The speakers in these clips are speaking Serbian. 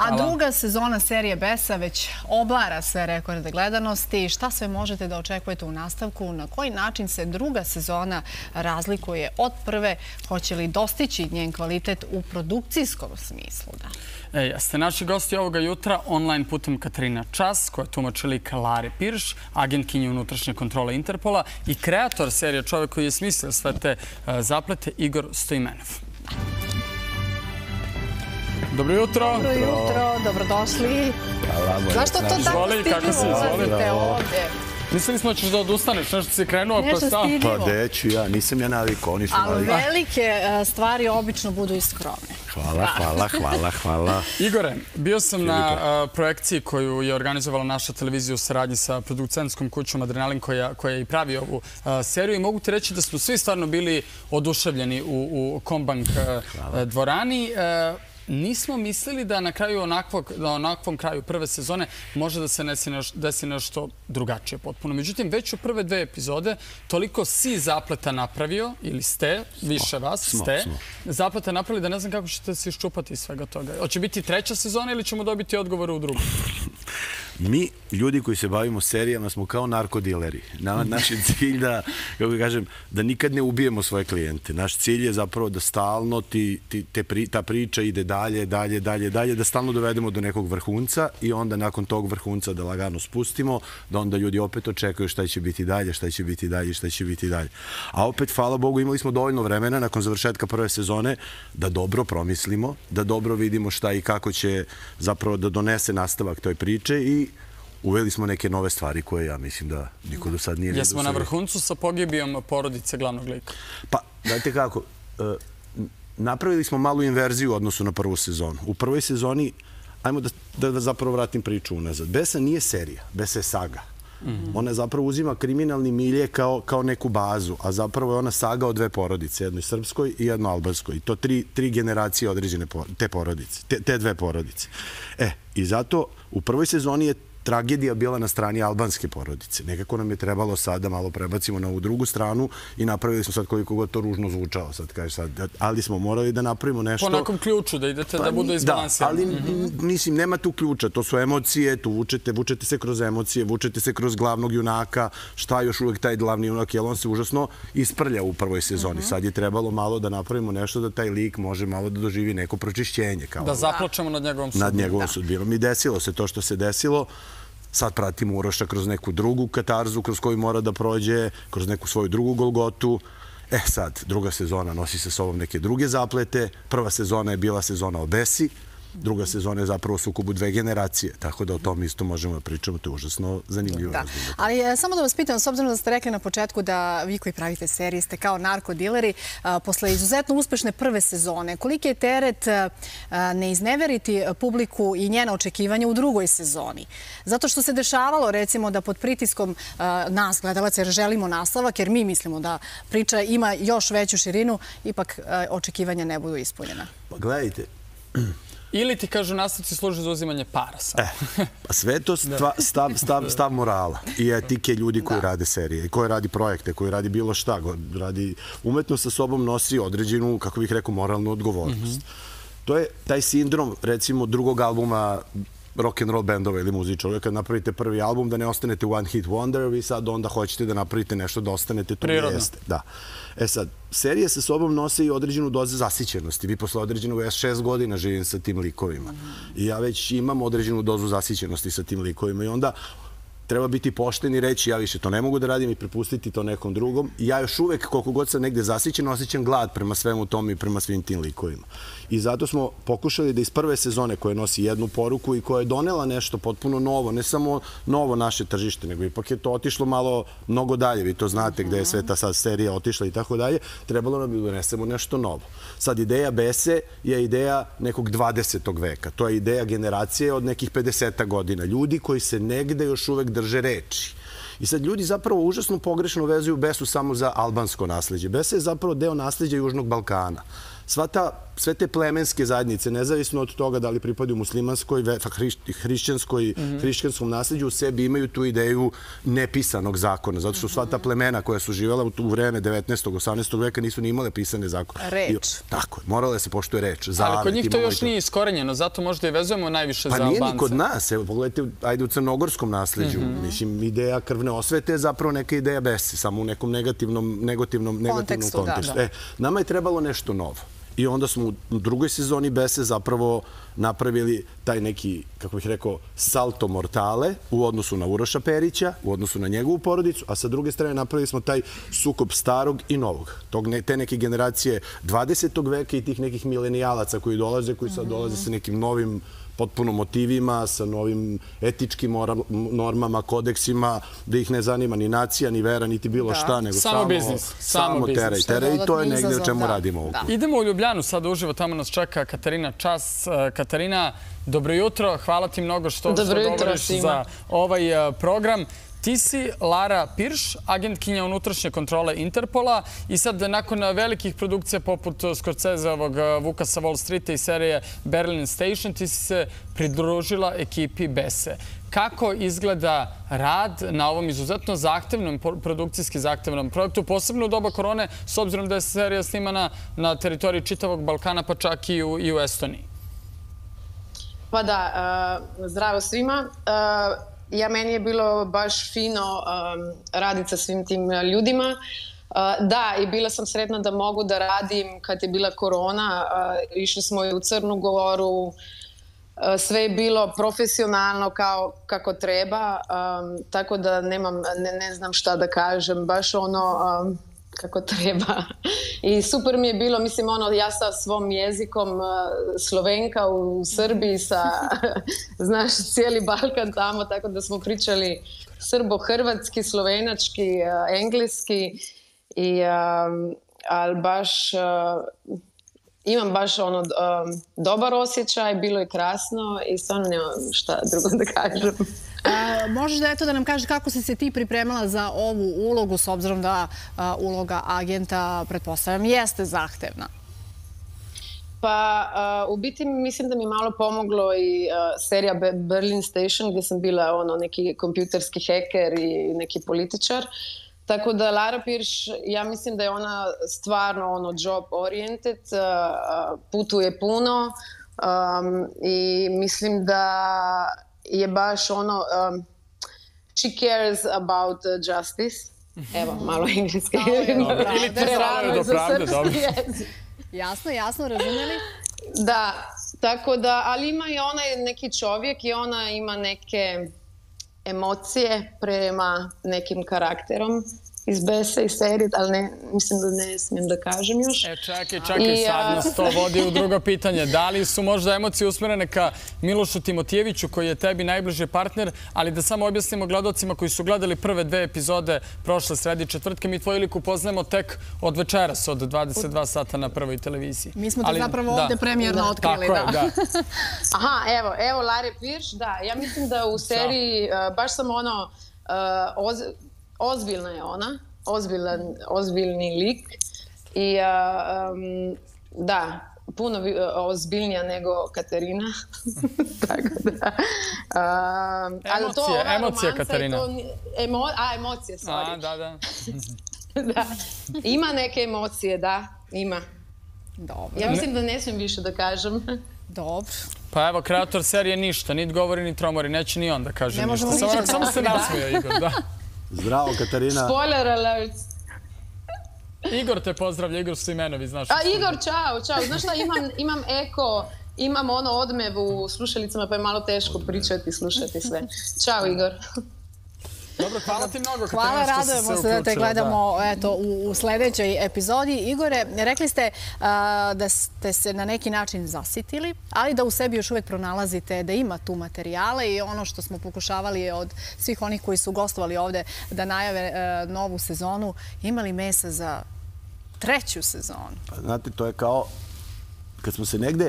A druga sezona serije Besa već obara sve rekorde gledanosti. Šta sve možete da očekujete u nastavku? Na koji način se druga sezona razlikuje od prve? Hoće li dostići njen kvalitet u produkcijskom smislu? Jeste naši gosti ovoga jutra online putem Katarina Čas, koja tumači lik Lare Pirš, agentkinje unutrašnje kontrole Interpola i kreator serije, čovjek koji je smislio sve te zaplete, Igor Stoimenov. Dobro jutro. Dobro jutro, dobrodošli. Zašto to tako stidljivo ulazite ovdje? Mislili smo da ćeš da odustaneš, nešto si krenuo. Nešto stidljivo. Pa deću ja, nisam ja navikao, oni su ali velike stvari obično budu i skromne. Hvala. Igore, bio sam na projekciji koju je organizovala naša televizija u saradnji sa producentskom kućom Adrenalin koja je i pravi ovu seriju i mogu ti reći da smo svi stvarno bili oduševljeni u Kombank dvorani. Nismo mislili da na onakvom kraju prve sezone može da se desi nešto drugačije potpuno. Međutim, već u prve dve epizode toliko si zapleta napravio, ili ste, više vas, ste, zapleta napravili da ne znam kako ćete se iščupati iz svega toga. Hoće biti treća sezona ili ćemo dobiti odgovore u drugom? Mi, ljudi koji se bavimo serijama, smo kao narkodileri. Naš je cilj da, kako kažem, da nikad ne ubijemo svoje klijente. Naš cilj je zapravo da stalno ta priča ide dalje, da stalno dovedemo do nekog vrhunca i onda nakon tog vrhunca da lagano spustimo, da onda ljudi opet očekuju šta će biti dalje. A opet, hvala Bogu, imali smo dovoljno vremena nakon završetka prve sezone da dobro promislimo, da dobro vidimo šta i kako će zapravo da donese nastavak toj priče i uveli smo neke nove stvari koje ja mislim da niko do sad nije vidio. Jesmo na vrhuncu sa pogibijom porodice glavnog lika? Pa, dajte kako, napravili smo malu inverziju u odnosu na prvu sezonu. U prvoj sezoni, ajmo da zapravo vratim priču unazad. Besa nije serija, Besa je saga. Ona zapravo uzima kriminalni milje kao neku bazu, a zapravo je ona saga o dve porodice, jednoj srpskoj i jednoj albanskoj. I to tri generacije određene te porodice, te dve porodice. I zato u prvoj sezoni je tragedija bila na strani albanske porodice. Nekako nam je trebalo sad da malo prebacimo na ovu drugu stranu i napravili smo sad koliko god to ružno zvučao. Ali smo morali da napravimo nešto... Po nekom ključu, da idete da budu izbalansirani. Da, ali mislim, nema tu ključa. To su emocije, tu vučete se kroz emocije, vučete se kroz glavnog junaka. Šta još uvek taj glavni junak, jer on se užasno isprlja u prvoj sezoni. Sad je trebalo malo da napravimo nešto da taj lik može malo da doživi neko pročišćenje. Da zaplačemo nad njegovom sudbinom. Nad njegovom sudbinom. I desilo se to što se desilo. Sad pratimo Uroša kroz neku drugu katarzu kroz koju mora da prođe, kroz neku svoju drugu golgotu. Sad, druga sezona nosi sa sobom neke druge zaplete. Prva sezona je bila sezona o Besi. Druga sezona je zapravo sukobu dve generacije. Tako da o tom isto možemo da pričamo. To je užasno zanimljivo. Ali samo da vas pitam, s obzirom da ste rekli na početku da vi koji pravite serije ste kao narkodileri, posle izuzetno uspešne prve sezone, koliki je teret ne izneveriti publiku i njena očekivanja u drugoj sezoni? Zato što se dešavalo, recimo, da pod pritiskom nas, gledalaca, jer želimo nastavak, jer mi mislimo da priča ima još veću širinu, ipak očekivanja ne budu ispunjena. Pa gledajte, ili ti kažu nastavci služe za uzimanje para sad. Sve to stav morala i etike ljudi koji rade serije, koji radi projekte, koji radi bilo šta. Umetnost sa sobom nosi određenu, kako bih rekao, moralnu odgovornost. To je taj sindrom, recimo, drugog albuma rock'n'roll bendova ili muzičara. Kad napravite prvi album, da ne ostanete one hit wonder, vi sad onda hoćete da napravite nešto da ostanete tu gdje jeste. Sad, serije sa sobom nose i određenu dozu zasićenosti. Vi posle određenog, ja 6 godina živim sa tim likovima. I ja već imam određenu dozu zasićenosti sa tim likovima. I onda treba biti pošten i reći ja više to ne mogu da radim i prepustiti to nekom drugom. Ja još uvek, koliko god sam negde zasićen, osjećam glad prema svemu tom i prema svim tim likovima. I zato smo pokušali da iz prve sezone koja nosi jednu poruku i koja je donela nešto potpuno novo, ne samo novo naše tržište, nego ipak je to otišlo malo mnogo dalje. Vi to znate gde je sve ta sad serija otišla i tako dalje. Trebalo nam da donesemo nešto novo. Sad, ideja Bese je ideja nekog 20. veka. To je ideja generacije od nekih 50 godina. Ljudi koji se negde još uvek drže reči. I sad ljudi zapravo užasno pogrešno vezuju Besu samo za albansko nasleđe. Besa je zapravo deo nasleđa Južnog Balkana. sve te plemenske zajednice, nezavisno od toga da li pripadaju muslimanskoj, hrišćanskom nasljeđu, u sebi imaju tu ideju nepisanog zakona. Zato što sva ta plemena koja su živjela u vreme 19. 18. veka nisu ni imale pisane zakone. Reč. Tako je. Morala se poštuje reč. Ali kod njih to još nije iskorenjeno, zato možda i vezujemo najviše za Albance. Pa nije ni kod nas. Evo, pogledajte, ajde u crnogorskom nasljeđu. Mislim, ideja krvne osvete je zapravo neka ideja bese, samo u nekom negativnom kontekstu. Nama je trebalo nešto novo. I onda smo u drugoj sezoni Bese zapravo napravili taj neki, kako bih rekao, salto mortale u odnosu na Uroša Perića, u odnosu na njegovu porodicu, a sa druge strane napravili smo taj sukob starog i novog. Te neke generacije 20. veka i tih nekih milenijalaca koji sad dolaze sa nekim novim potpuno motivima, sa novim etičkim normama, kodeksima, da ih ne zanima ni nacija, ni vera, niti bilo šta, nego samo tere. I to je negdje o čemu radimo ovdje. Idemo u Ljubljanu, sada uživo, tamo nas čeka Katarina Čas. Katarina, dobro jutro, hvala ti mnogo što govoriš za ovaj program. Ti si Lara Pirš, agentkinja unutrašnje kontrole Interpola i sad nakon velikih produkcija poput Scorseseovog Vuka sa Wall Streeta i serije Berlin Station ti si se pridružila ekipi Bese. Kako izgleda rad na ovom izuzetno zahtevnom, produkcijski zahtevnom projektu, posebno u doba korone, s obzirom da je serija snimana na teritoriji čitavog Balkana, pa čak i u Estoniji? Pa da, zdravo svima. Meni je bilo baš fino raditi sa svim tim ljudima. Da, i bila sam sretna da mogu da radim kad je bila korona. Išli smo i u Crnu Goru. Sve je bilo profesionalno kako treba. Tako da ne znam šta da kažem. Baš ono kako treba. I super mi je bilo, mislim, ja sa svom jezikom Slovenka u Srbiji sa, znaš, cijeli Balkan tamo, tako da smo pričali srbo-hrvatski, slovenački, engleski, ali baš imam baš dobar osjećaj, bilo je krasno i stvarno nemam šta drugo da kažem. Možeš da nam kažeš kako si se ti pripremala za ovu ulogu, s obzirom da uloga agenta, pretpostavljam, jeste zahtevna? Pa, u biti mislim da mi malo pomoglo i serija Berlin Station, gdje sam bila neki kompjuterski heker i neki političar. Tako da Lara Pirš, ja mislim da je ona stvarno job oriented, putuje puno i mislim da je baš she cares about justice. Evo, malo engleski. Ili ti stavaju do pravde, dobro. Jasno, razumeli? Da, tako da, ali ima i ona neki čovjek i ona ima neke emocije prema nekim karakterom iz Bese i serije, ali mislim da ne smijem da kažem još. Čekaj, sad nas to vodi u drugo pitanje. Da li su možda emocije usmjerene ka Milošu Timotijeviću, koji je tebi najbliži partner, ali da samo objasnimo gledalcima koji su gledali prve 2 epizode prošle sredi četvrtke, mi tvoju liku poznajemo tek od večeras, od 22 sata na prvoj televiziji. Mi smo te zapravo ovdje premijerno otkrili. Tako je, da. Aha, evo, Lara Pirš, da. Ja mislim da u seriji baš sam ozbiljna je ona, ozbiljni lik i da, puno ozbiljnija nego Katarina. Tako da. Emocije, Katarina. Emocije, sorry. Da. Da. Ima neke emocije, da, ima. Dobro. Ja mislim da ne smijem više da kažem. Dobro. Pa evo, kreator serije ništa, nit govori, ni tromori, neće ni on da kaže ništa. Samo se nasmija, Igor, da. Zdravo, Katarina. Spoiler alert. Igor te pozdravlja, Igor Stojmenović, znaš. Igor, čao. Znaš šta, imam eko, imam odmev u slušalicama, pa je malo teško pričati i slušati sve. Čao, Igor. Dobro, hvala ti mnogo, Katarina, što si se uključila. Hvala, radujemo se da te gledamo u sljedećoj epizodi. Igore, rekli ste da ste se na neki način zasitili, ali da u sebi još uvijek pronalazite da ima tu materijale i ono što smo pokušavali od svih onih koji su gostovali ovde da najave novu sezonu, imali mesa za 3. sezonu. Znate, to je kao kad smo se negde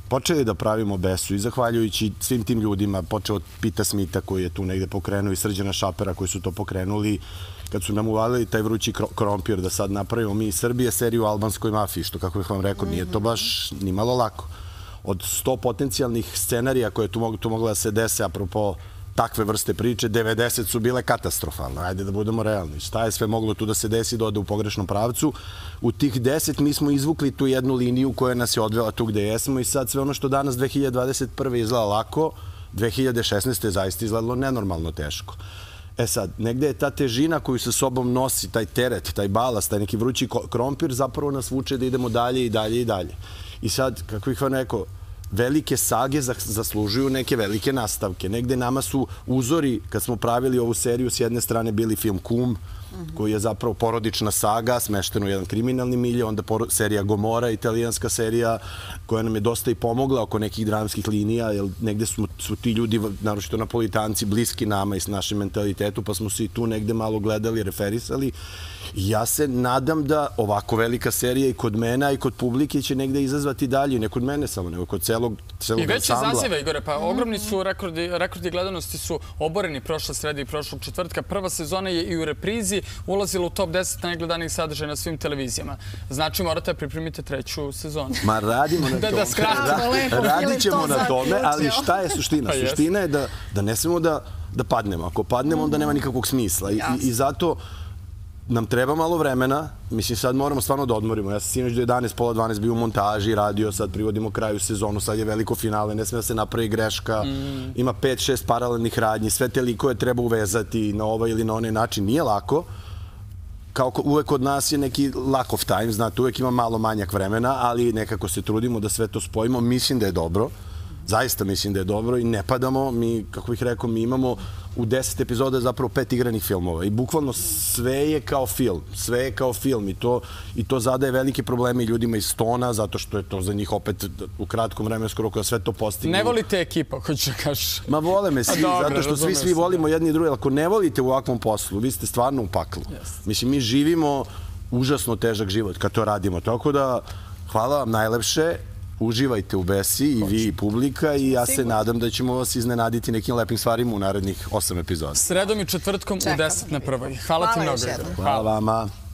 počeli da pravimo Besu i zahvaljujući svim tim ljudima, počeo od Pita Smitha koji je tu negde pokrenuo i Srđana Šapera koji su to pokrenuli, kad su nam uvalili taj vrući krompir da sad napravimo mi iz Srbije seriju o albanskoj mafiji, što kako bih vam rekao, nije to baš ni malo lako. Od 100 potencijalnih scenarija koje tu mogla da se dese, apropo takve vrste priče, 90 su bile katastrofalne. Ajde da budemo realni. Šta je sve moglo tu da se desi, da ode u pogrešnom pravcu? U tih 10 mi smo izvukli tu jednu liniju koja nas je odvela tu gde jesmo i sad sve ono što danas 2021. izgleda lako, 2016. je zaista izgledalo nenormalno teško. E sad, negde je ta težina koju sa sobom nosi, taj teret, taj balast, taj neki vrući krompir, zapravo nas vuče da idemo dalje i dalje i dalje. I sad, kako bih vam rekao, velike sage zaslužuju neke velike nastavke. Negde nama su uzori, kad smo pravili ovu seriju, s jedne strane bili film Kum, koji je zapravo porodična saga, smešteno u jedan kriminalni milje, onda serija Gomora, italijanska serija, koja nam je dosta i pomogla oko nekih dramskih linija, jer negde su ti ljudi, naročito Napolitanci, bliski nama i s našem mentalitetu, pa smo se i tu negde malo gledali, referisali. I ja se nadam da ovako velika serija i kod mene i kod publike će negde izazvati dalje, ne kod mene samo, nego kod celog ansambla. I već izaziva, Igore, pa ogromni su rekordi gledanosti su oboreni prošle srede i prošlog četvrtka. Prva sezona je i u reprizi ulazila u top 10 najgledanijih sadržaja na svim televizijama. Znači, morate pripremiti treću sezonu. Ma radimo na tome. Radit ćemo na tome, ali šta je suština? Suština je da ne smemo da padnemo. Ako padnemo, onda nema nikakvog smisla. I zato nam treba malo vremena. Mislim, sad moramo stvarno da odmorimo. Ja sam sinoć do 11, pola 12 bio u montaži, radio, sad privodimo kraju sezonu, sad je veliko finale, ne sme da se napravi greška. Ima 5-6 paralelnih radnji, sve te likove treba uvezati na ovaj ili na onaj način. Nije lako. Kao uvek kod nas je neki lack of time, znate, uvek ima malo manjak vremena, ali nekako se trudimo da sve to spojimo. Mislim da je dobro. Zaista mislim da je dobro i ne padamo. Mi, kako bih rekao, mi imamo u 10 epizoda zapravo 5 igranih filmova i bukvalno sve je kao film. Sve je kao film i to zadaje velike probleme ljudima iz tona, zato što je to za njih opet u kratkom vremenskom roku da sve to postigne. Ne volite ekipa, hoću da kažeš? Ma vole me svi, zato što svi volimo jedni i drugi. Ako ne volite u ovakvom poslu, vi ste stvarno u paklu. Mislim, mi živimo užasno težak život kad to radimo. Tako da, hvala vam najlepše. Uživajte u Besi i vi i publika i ja se nadam da ćemo vas iznenaditi nekim lepim stvarima u narednih 8 epizoda. Sredom i četvrtkom u 10 na prvoj. Hvala ti mnogo. Hvala vama.